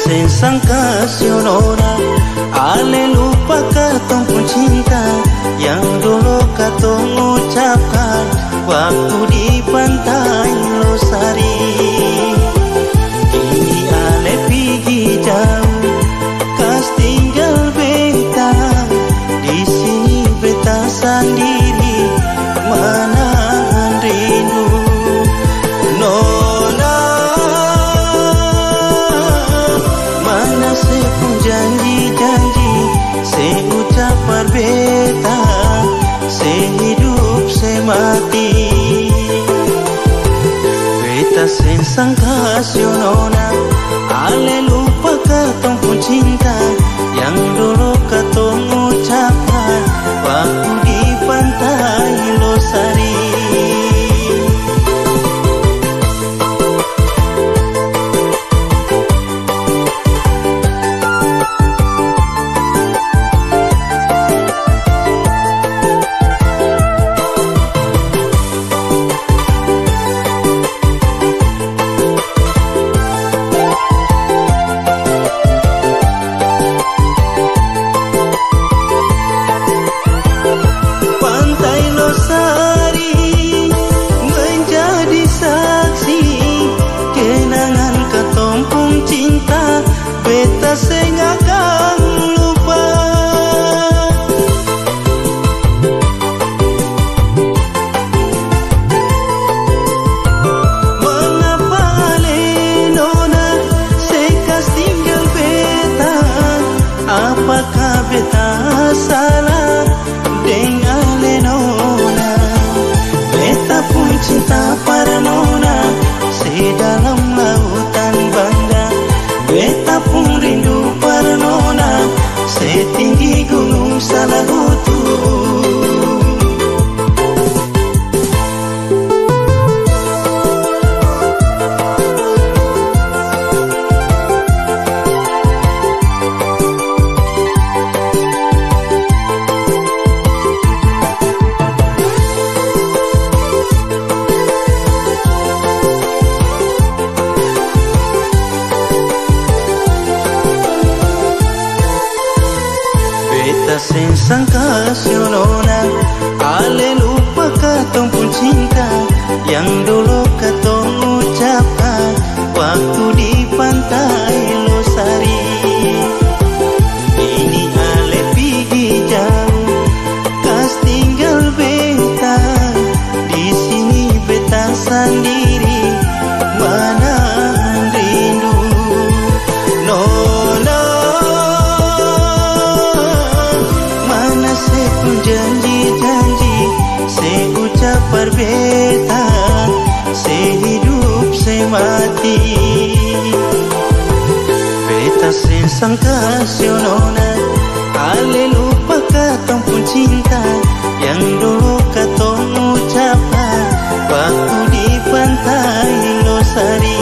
sangka sionona, ale lupa katong pun cinta yang dulu katong ucapkan waktu di pantai Losari. Kini ale pergi jauh, kas tinggal beta di sini beta sendiri menahan rindu. Janji-janji seucap berbeda, sehidup semati. Beta sen sangka sionona, ale lupa katong pun cinta yang dulu katong ucapkan waktu di pantai Losari. Setinggi gunung Salahutu. Sen sangka sionona, ale lupa katong pun cinta yang dulu katong ucapkan waktu di pantai Losari. Ini ale pergi jauh, kas tinggal beta di sini beta sendiri menahan rindu. Janji-janji seucap berbeda, sehidup semati. Beta sen sangka sionona, ale lupa katong pun cinta yang dulu katong ucapkan waktu di pantai Losari.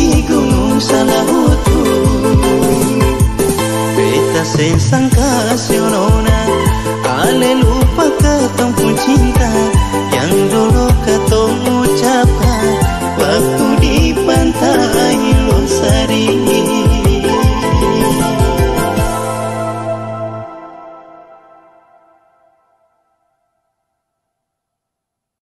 Sen sangka